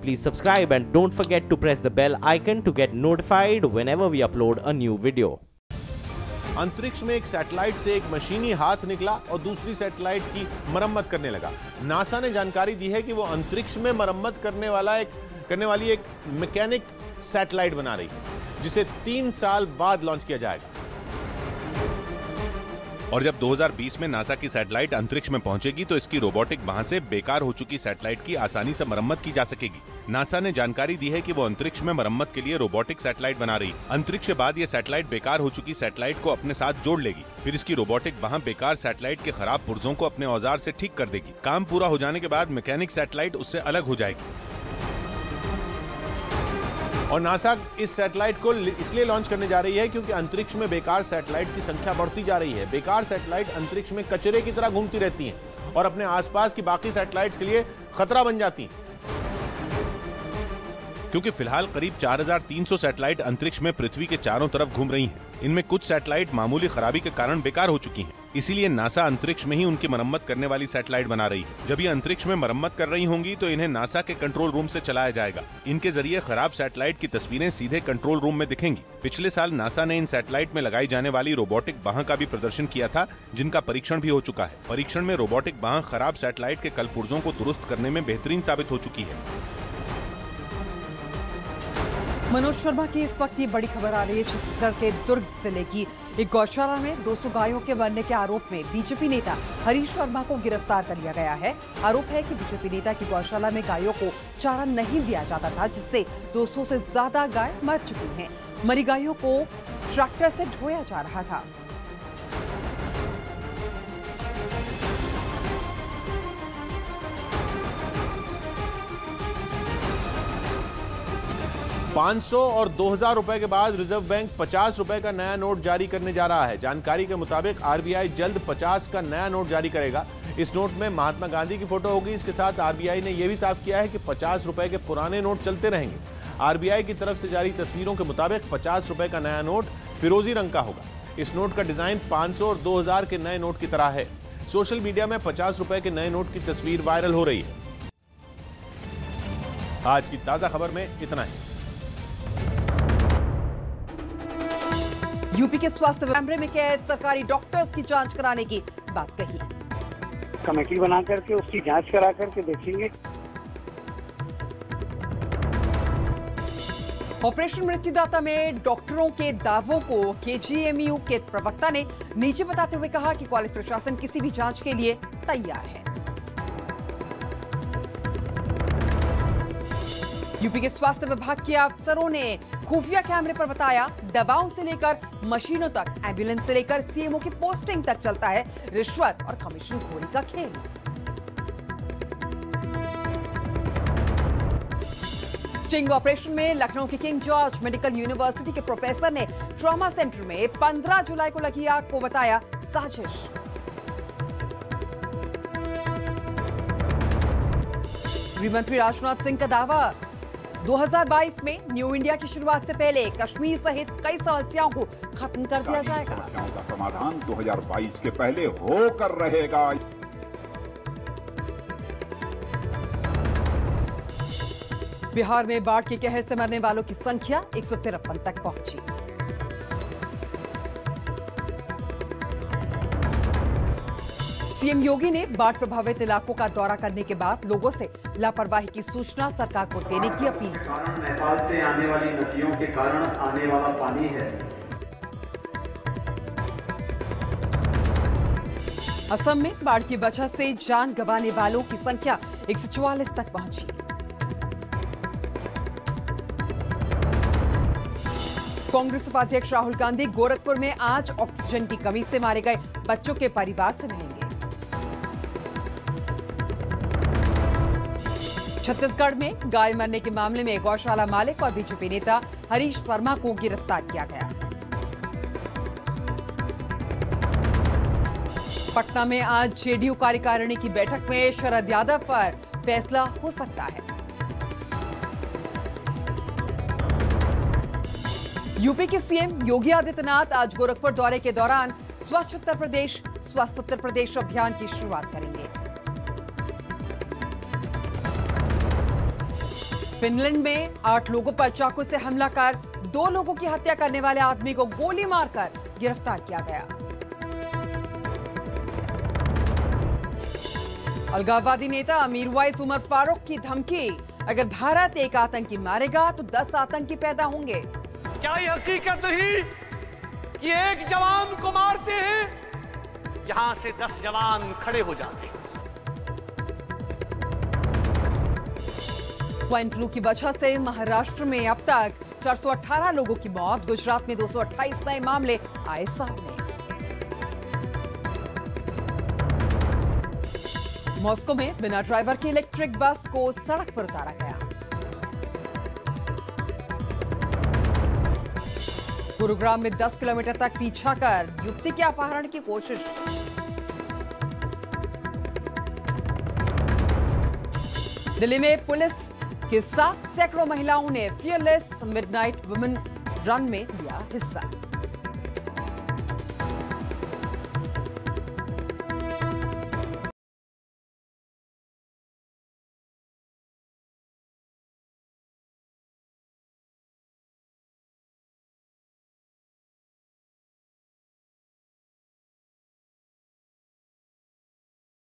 please subscribe and don't forget to press the bell icon to get notified whenever we upload a new video. अंतरिक्ष में एक satellite से एक मशीनी हाथ निकला और दूसरी सैटेलाइट की मरम्मत करने लगा। नासा ने जानकारी दी है कि वो अंतरिक्ष में मरम्मत करने वाली एक मैकेनिक सैटेलाइट बना रही है, जिसे 3 साल बाद लॉन्च किया जाएगा। और जब 2020 में नासा की सैटेलाइट अंतरिक्ष में पहुंचेगी तो इसकी रोबोटिक वहां से बेकार हो चुकी सैटेलाइट की आसानी से मरम्मत की जा सकेगी। नासा ने जानकारी दी है कि वो अंतरिक्ष में मरम्मत के लिए रोबोटिक सैटेलाइट बना रही है। अंतरिक्ष के बाद ये सैटेलाइट बेकार हो चुकी सैटेलाइट को अपने साथ जोड़ लेगी, फिर इसकी रोबोटिक वहां बेकार सैटेलाइट के खराब पुर्जों को अपने औजार से ठीक कर देगी। काम पूरा हो जाने के बाद मैकेनिक सैटेलाइट उससे अलग हो जाएगी। और नासा इस सैटेलाइट को इसलिए लॉन्च करने जा रही है क्योंकि अंतरिक्ष में बेकार सैटेलाइट की संख्या बढ़ती जा रही है। बेकार सैटेलाइट अंतरिक्ष में कचरे की तरह घूमती रहती हैं और अपने आसपास की बाकी सैटेलाइट्स के लिए खतरा बन जाती हैं। क्योंकि फिलहाल करीब 4300 सैटेलाइट अंतरिक्ष में पृथ्वी के चारों तरफ घूम रही हैं। इनमें कुछ सैटेलाइट मामूली खराबी के कारण बेकार हो चुकी हैं। इसीलिए नासा अंतरिक्ष में ही उनकी मरम्मत करने वाली सैटेलाइट बना रही है। जब ये अंतरिक्ष में मरम्मत कर रही होंगी तो इन्हें नासा के कंट्रोल रूम से चलाया जाएगा। इनके जरिए खराब सैटेलाइट की तस्वीरें सीधे कंट्रोल रूम में दिखेंगी। पिछले साल नासा ने इन सैटेलाइट में लगाई जाने वाली रोबोटिक बाह का भी प्रदर्शन किया था, जिनका परीक्षण भी हो चुका है। परीक्षण में रोबोटिक बाह खराब सैटेलाइट के कलपुर्जों को दुरुस्त करने में बेहतरीन साबित हो चुकी है। मनोज शर्मा की इस वक्त ये बड़ी खबर आ रही है छत्तीसगढ़ के दुर्ग जिले की एक गौशाला में 200 गायों के मरने के आरोप में बीजेपी नेता हरीश वर्मा को गिरफ्तार कर लिया गया है। आरोप है कि बीजेपी नेता की गौशाला में गायों को चारा नहीं दिया जाता था, जिससे 200 से ज्यादा गाय मर चुकी हैं। मरी गायों को ट्रैक्टर से ढोया जा रहा था। ₹500 और ₹2000 के बाद रिजर्व बैंक 50 रुपए का नया नोट जारी करने जा रहा है। जानकारी के मुताबिक आरबीआई जल्द 50 का नया नोट जारी करेगा। इस नोट में महात्मा गांधी की फोटो होगी। इसके साथ आरबीआई ने यह भी साफ किया है कि 50 रुपए के पुराने नोट चलते रहेंगे। आरबीआई की तरफ से जारी तस्वीरों के मुताबिक 50 रुपए का नया नोट फिरोजी रंग का होगा। इस नोट का डिजाइन 500 और 2000 के नए नोट की तरह है। सोशल मीडिया में 50 रुपए के नए नोट की तस्वीर वायरल हो रही है। आज की ताजा खबर में इतना ही। यूपी के स्वास्थ्य कैमरे में कैद सरकारी डॉक्टर्स की जांच कराने की बात कही। कमेटी बना करके उसकी जांच करा करके देखेंगे। ऑपरेशन मृत्युदाता में डॉक्टरों के दावों को केजीएमयू के प्रवक्ता ने नीचे बताते हुए कहा कि कॉलेज प्रशासन किसी भी जांच के लिए तैयार है। यूपी के स्वास्थ्य विभाग के अफसरों ने खुफिया कैमरे पर बताया, दवाओं से लेकर मशीनों तक, एम्बुलेंस से लेकर सीएमओ की पोस्टिंग तक चलता है रिश्वत और कमीशन खोरी का खेल। स्टिंग ऑपरेशन में लखनऊ के किंग जॉर्ज मेडिकल यूनिवर्सिटी के प्रोफेसर ने ट्रॉमा सेंटर में 15 जुलाई को लगी आग को बताया साजिश। गृहमंत्री राजनाथ सिंह का दावा, 2022 में न्यू इंडिया की शुरुआत से पहले कश्मीर सहित कई समस्याओं को खत्म कर दिया जाएगा। समस्याओं का समाधान 2022 के पहले होकर रहेगा। बिहार में बाढ़ के कहर से मरने वालों की संख्या 153 तक पहुंची। सीएम योगी ने बाढ़ प्रभावित इलाकों का दौरा करने के बाद लोगों से लापरवाही की सूचना सरकार को देने की अपील की। नेपाल से आने वाली नदियों के कारण आने वाला पानी है। असम में बाढ़ की वजह से जान गंवाने वालों की संख्या 144 तक पहुंची। कांग्रेस उपाध्यक्ष राहुल गांधी गोरखपुर में आज ऑक्सीजन की कमी से मारे गए बच्चों के परिवार से मिलेंगे। छत्तीसगढ़ में गाय मरने के मामले में गौशाला मालिक और बीजेपी नेता हरीश वर्मा को गिरफ्तार किया गया। पटना में आज जेडीयू कार्यकारिणी की बैठक में शरद यादव पर फैसला हो सकता है। यूपी के सीएम योगी आदित्यनाथ आज गोरखपुर दौरे के दौरान स्वच्छ उत्तर प्रदेश, स्वस्थ उत्तर प्रदेश अभियान की शुरुआत करेंगे। फिनलैंड में 8 लोगों पर चाकू से हमला कर 2 लोगों की हत्या करने वाले आदमी को गोली मारकर गिरफ्तार किया गया। अलगाववादी नेता अमीर उवैस उमर फारूक की धमकी, अगर भारत एक आतंकी मारेगा तो 10 आतंकी पैदा होंगे। क्या ये हकीकत नहीं कि एक जवान को मारते हैं, यहां से 10 जवान खड़े हो जाते हैं। स्वाइन फ्लू की वजह से महाराष्ट्र में अब तक 418 लोगों की मौत, गुजरात में 228 नए मामले आए सामने। मॉस्को में बिना ड्राइवर की इलेक्ट्रिक बस को सड़क पर उतारा गया। गुरुग्राम में 10 किलोमीटर तक पीछा कर युवती के अपहरण की कोशिश। दिल्ली में पुलिस के साथ सैकड़ों महिलाओं ने फियरलेस मिडनाइट वुमेन रन में लिया हिस्सा।